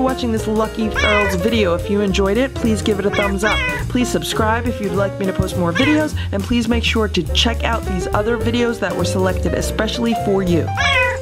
watching this Lucky Ferals video. If you enjoyed it, please give it a thumbs up. Please subscribe if you'd like me to post more videos, and please make sure to check out these other videos that were selected especially for you.